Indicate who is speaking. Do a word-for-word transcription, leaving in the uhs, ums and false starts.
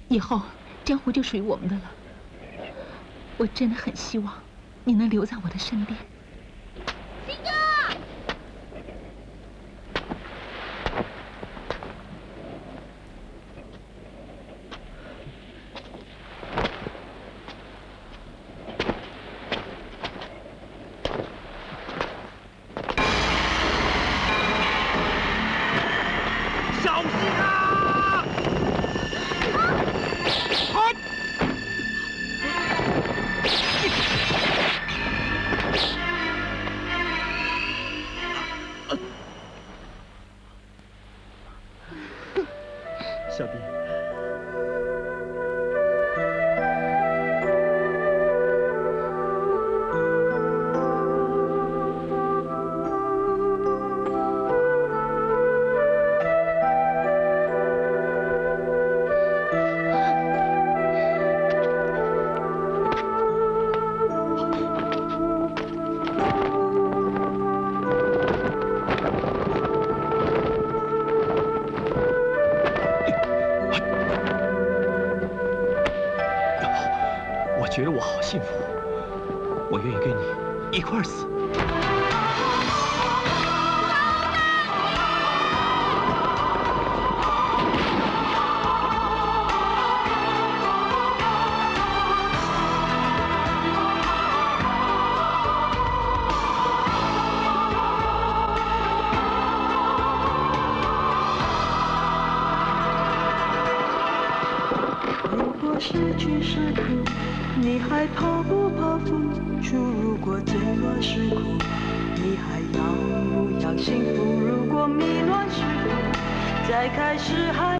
Speaker 1: 以后江湖就属于我们的了。我真的很希望你能留在我的身边。
Speaker 2: 鑫哥，
Speaker 3: 小心啊！啊！ 小弟，我觉得我好幸福，我愿意跟你一块儿死。
Speaker 4: 失去是苦，你还怕不怕付出？如果最乱是苦，你还要不要幸福？如果迷乱是苦，再开始还。